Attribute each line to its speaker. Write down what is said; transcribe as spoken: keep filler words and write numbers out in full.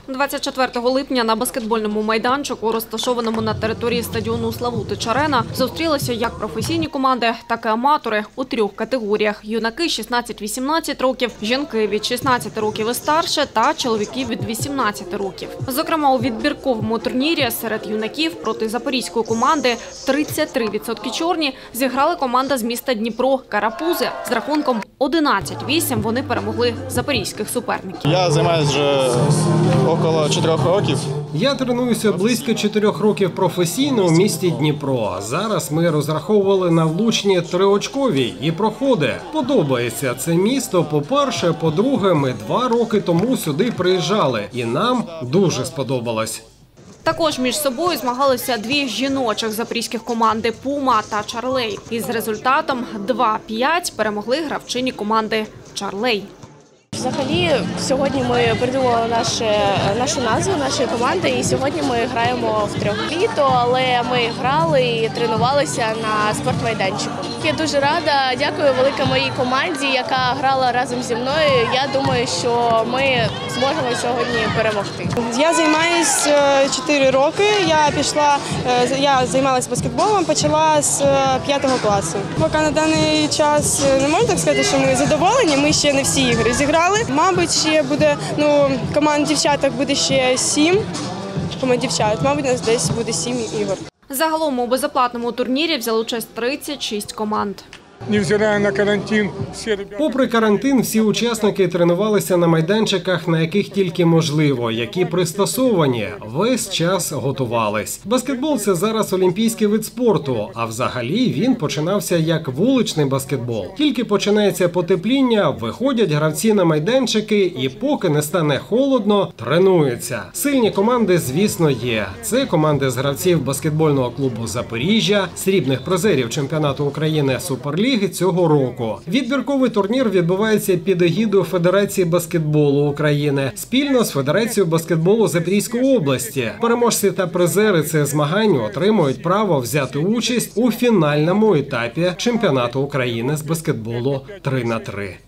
Speaker 1: двадцять четвертого липня на баскетбольному майданчику, розташованому на території стадіону Славути-Арена, зустрілися як професійні команди, так і аматори у трьох категоріях – юнаки шістнадцять-вісімнадцять років, жінки від шістнадцяти років і старше та чоловіки від вісімнадцяти років. Зокрема, у відбірковому турнірі серед юнаків проти запорізької команди тридцять три відсотки чорні зіграла команда з міста Дніпро «Карапузи». З рахунком одинадцять вісім вони перемогли запорізьких суперників.
Speaker 2: Я займаюся вже около чотирьох років.
Speaker 3: Я тренуюся близько чотирьох років професійно у місті Дніпро. Зараз ми розраховували на влучні триочкові і проходи. Подобається це місто, по-перше. По-друге, ми два роки тому сюди приїжджали. І нам дуже сподобалось.
Speaker 1: Також між собою змагалися дві жіночих запорізьких команди «Пума» та «Чарлей». Із результатом два п'ять перемогли гравчині команди «Чарлей».
Speaker 4: Взагалі, сьогодні ми придумали наше, нашу назву нашої команди, і сьогодні ми граємо в трьох літо, але ми грали і тренувалися на спортмайданчику. Я дуже рада, дякую велике моїй команді, яка грала разом зі мною. Я думаю, що ми зможемо сьогодні перемогти.
Speaker 5: Я займаюся чотири роки, я пішла, я займалася баскетболом, почала з п'ятого класу. Поки на даний час не можу так сказати, що ми задоволені, ми ще не всі ігри зіграли. Мабуть, ще буде, ну, команд дівчаток буде ще сім, команд дівчат, мабуть, у нас десь буде сім ігор.
Speaker 1: Загалом у безоплатному турнірі взяли участь тридцять шість команд.
Speaker 6: Невзирая на карантин, всі ребята...
Speaker 3: Попри карантин, всі учасники тренувалися на майданчиках, на яких тільки можливо, які пристосовані, весь час готувались. Баскетбол – це зараз олімпійський вид спорту, а взагалі він починався як вуличний баскетбол. Тільки починається потепління, виходять гравці на майданчики і поки не стане холодно, тренуються. Сильні команди, звісно, є. Це команди з гравців баскетбольного клубу «Запоріжжя», срібних призерів чемпіонату України «Суперліги» цього року. Відбірковий турнір відбувається під егідою Федерації баскетболу України спільно з Федерацією баскетболу Запорізької області. Переможці та призери цих змагань отримують право взяти участь у фінальному етапі чемпіонату України з баскетболу три на три.